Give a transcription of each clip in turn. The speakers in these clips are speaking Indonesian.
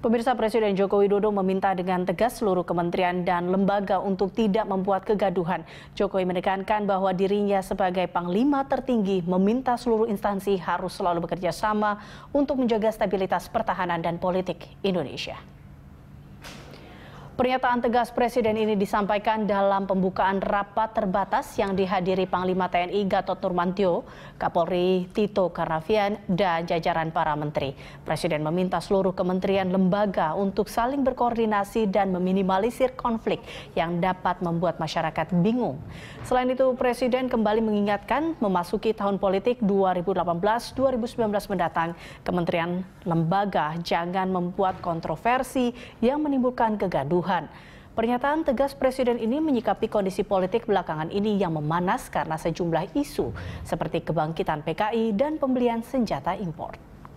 Pemirsa, Presiden Joko Widodo meminta dengan tegas seluruh kementerian dan lembaga untuk tidak membuat kegaduhan. Jokowi menekankan bahwa dirinya sebagai Panglima tertinggi meminta seluruh instansi harus selalu bekerja sama untuk menjaga stabilitas pertahanan dan politik Indonesia. Pernyataan tegas Presiden ini disampaikan dalam pembukaan rapat terbatas yang dihadiri Panglima TNI Gatot Nurmantio, Kapolri Tito Karnavian, dan jajaran para menteri. Presiden meminta seluruh kementerian lembaga untuk saling berkoordinasi dan meminimalisir konflik yang dapat membuat masyarakat bingung. Selain itu, Presiden kembali mengingatkan memasuki tahun politik 2018-2019 mendatang, kementerian lembaga jangan membuat kontroversi yang menimbulkan kegaduhan. Pernyataan tegas Presiden ini menyikapi kondisi politik belakangan ini yang memanas karena sejumlah isu seperti kebangkitan PKI dan pembelian senjata impor.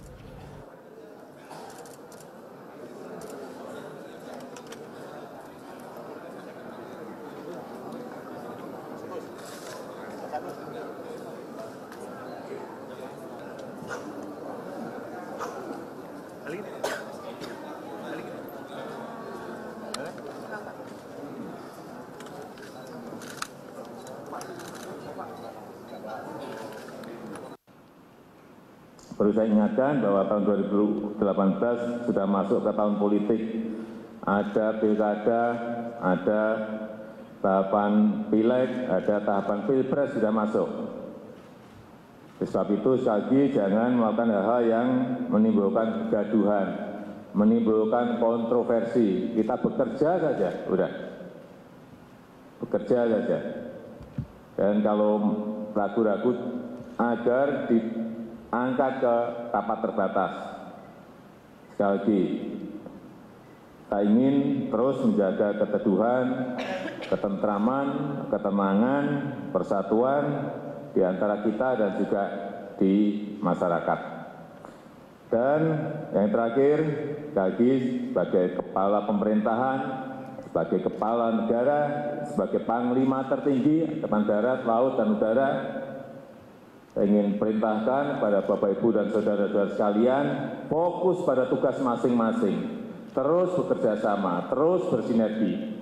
Perlu saya ingatkan bahwa tahun 2018 sudah masuk ke tahun politik. Ada pilkada, ada tahapan pileg, ada tahapan pilpres sudah masuk. Sebab itu sekali lagi jangan melakukan hal-hal yang menimbulkan kegaduhan, menimbulkan kontroversi. Kita bekerja saja, udah. Bekerja saja. Dan kalau ragu-ragu agar diangkat ke rapat terbatas. Sekali lagi, kita ingin terus menjaga keteduhan, ketentraman, ketenangan, persatuan di antara kita dan juga di masyarakat. Dan yang terakhir, sekali lagi sebagai kepala pemerintahan, sebagai kepala negara, sebagai Panglima tertinggi Angkatan Darat, Laut, dan Udara, saya ingin perintahkan kepada Bapak, Ibu, dan saudara-saudara sekalian, fokus pada tugas masing-masing, terus bekerja sama, terus bersinergi,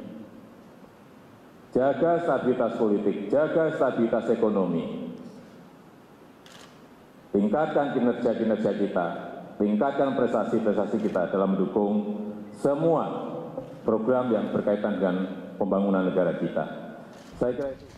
jaga stabilitas politik, jaga stabilitas ekonomi, tingkatkan kinerja-kinerja kita, tingkatkan prestasi-prestasi kita dalam mendukung semua program yang berkaitan dengan pembangunan negara kita. Saya kira